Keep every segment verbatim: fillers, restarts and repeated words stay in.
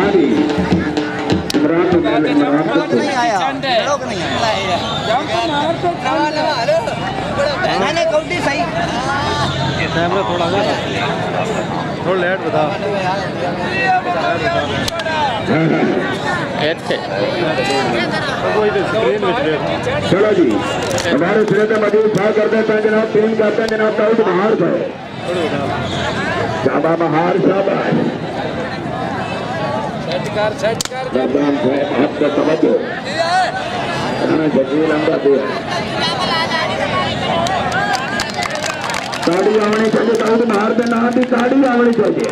हाँ जी इमरान तो नहीं आया लोग नहीं आया मैंने कौड़ी सही कैमरा थोड़ा थोड़ा लेट बता चलो जी हमारे सिरे पे मौजूद था करते हैं जनाब टीम करते हैं जनाब दाऊद महार भाई शाबा महार शाबा रमजान साहब आपका तवज्जो जमील अंदर दिया काड़ी आवनी चाहिए दाऊद महार के नाम की काड़ी आवनी चाहिए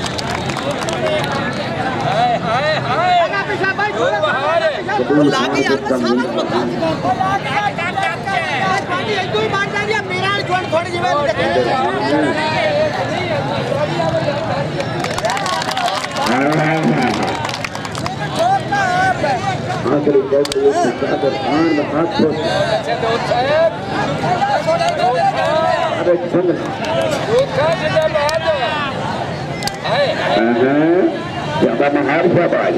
महार साहब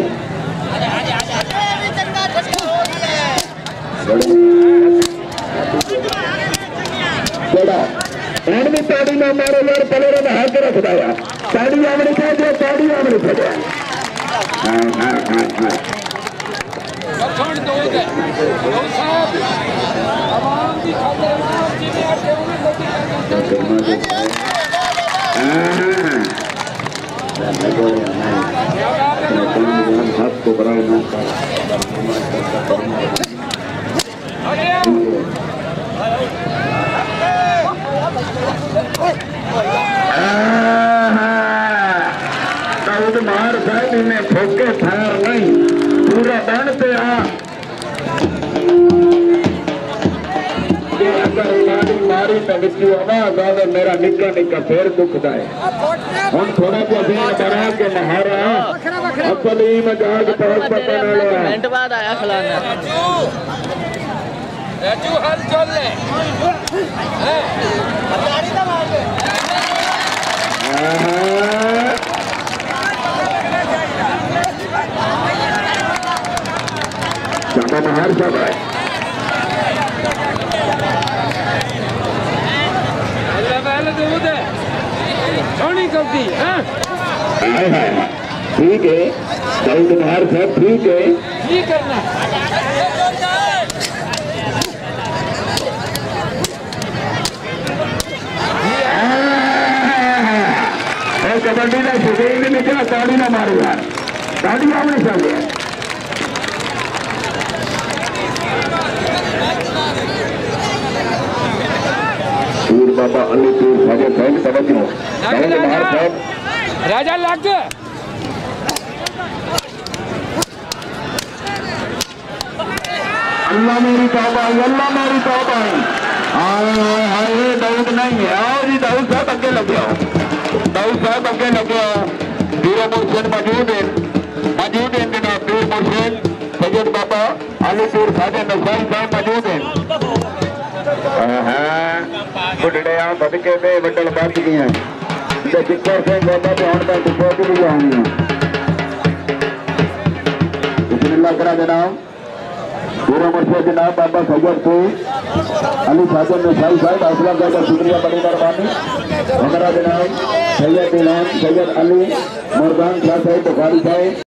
एंड में ताड़ी ना मारो यार पलेरे में हाथ रख दिया ताड़ी आवनी चाहिए ताड़ी आवनी चाहिए हाँ हाँ हाँ हाँ हाथ को बड़ा दाऊद महार साहब इन्हें ठोके थार नहीं पूरा बन पे आ अगर मारी मारी तो बिच्चू आवाज आवे मेरा निक्का निक्का पैर दुखता है हम थोड़ा बहुत बना के महारा अपनी मजाक तौर पर बना मिनट बाद आया खिलाना राजू हल चल ले शाबा महार साहब है ठीक है दाऊद महार साहब ठीक है ठीक करना कबड्डी का शरीर भी निकला ताड़ी ना मारो यार ताड़ी आवनी चाहिए पीर बाबा अली पीर साहब साहब तवज्जो दाऊद महार साहब राजा लग अल्लाह मेरी तौबा अल्लाह मेरी तौबा हाय हाय दाऊद नहीं है आओ जी दाऊद साहब अगे लगे आओ दाऊद साहब अगे लगे आओ पीर मुर्शिद मौजूद है मौजूद है जनाब पीर मुर्शिद सैयद बाबा अली पीर साहब नसवाई साहब मौजूद है बुढ़े आ बदके पे वडल बच गई हैं जिक्कर से बाबा तो हम तक पहुंच भी जाऊंगी बिस्मिल्लाह करा जनाब पूरा मुर्शिद जनाब बाबा सैयद को अली साजन नसाई साहब हौसला का शुक्रिया बड़ी मेहरबानी हमारा जनाब सैयद इलाम सैयद अली मुर्दान शाह साहब बुखारी साहब